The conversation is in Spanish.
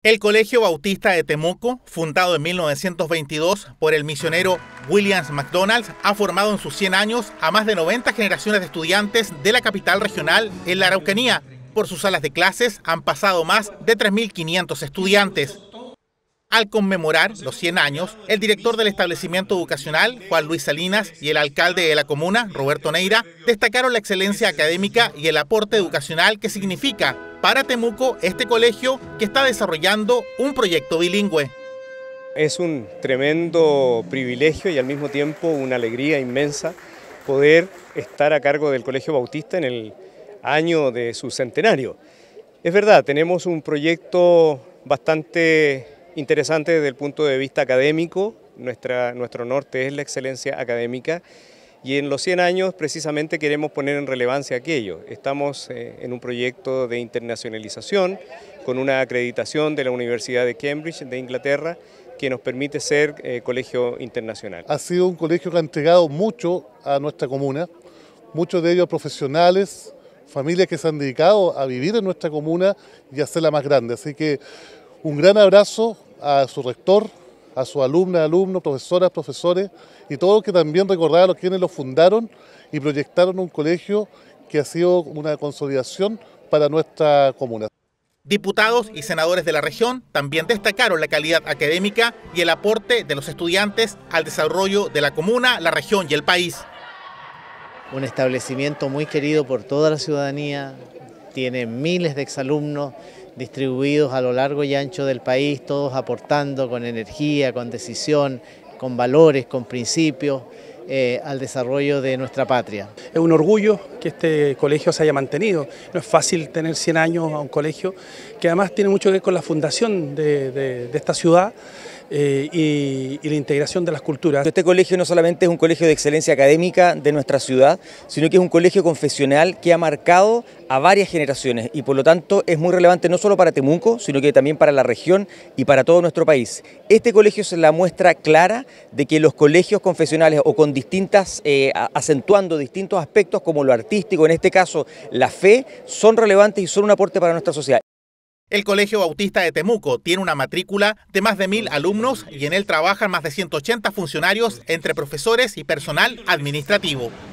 El Colegio Bautista de Temuco, fundado en 1922 por el misionero Williams McDonald, ha formado en sus 100 años a más de 90 generaciones de estudiantes de la capital regional en la Araucanía. Por sus salas de clases han pasado más de 3.500 estudiantes. Al conmemorar los 100 años, el director del establecimiento educacional, Juan Luis Salinas, y el alcalde de la comuna, Roberto Neira, destacaron la excelencia académica y el aporte educacional que significa para Temuco este colegio que está desarrollando un proyecto bilingüe. Es un tremendo privilegio y al mismo tiempo una alegría inmensa poder estar a cargo del Colegio Bautista en el año de su centenario. Es verdad, tenemos un proyecto bastante interesante desde el punto de vista académico. Nuestro norte es la excelencia académica y en los 100 años precisamente queremos poner en relevancia aquello. Estamos en un proyecto de internacionalización con una acreditación de la Universidad de Cambridge de Inglaterra que nos permite ser colegio internacional. Ha sido un colegio que ha entregado mucho a nuestra comuna, muchos de ellos profesionales, familias que se han dedicado a vivir en nuestra comuna y a hacerla más grande. Así que un gran abrazo a su rector, a sus alumnas, alumnos, profesoras, profesores y todos los que también recordaron a quienes lo fundaron y proyectaron un colegio que ha sido una consolidación para nuestra comuna. Diputados y senadores de la región también destacaron la calidad académica y el aporte de los estudiantes al desarrollo de la comuna, la región y el país. Un establecimiento muy querido por toda la ciudadanía, tiene miles de exalumnos distribuidos a lo largo y ancho del país, todos aportando con energía, con decisión, con valores, con principios al desarrollo de nuestra patria. Es un orgullo que este colegio se haya mantenido. No es fácil tener 100 años a un colegio que además tiene mucho que ver con la fundación de esta ciudad y la integración de las culturas. Este colegio no solamente es un colegio de excelencia académica de nuestra ciudad, sino que es un colegio confesional que ha marcado a varias generaciones y por lo tanto es muy relevante no solo para Temuco, sino que también para la región y para todo nuestro país. Este colegio es la muestra clara de que los colegios confesionales o con acentuando distintos aspectos como lo artístico, en este caso la fe, son relevantes y son un aporte para nuestra sociedad. El Colegio Bautista de Temuco tiene una matrícula de más de 1.000 alumnos y en él trabajan más de 180 funcionarios entre profesores y personal administrativo.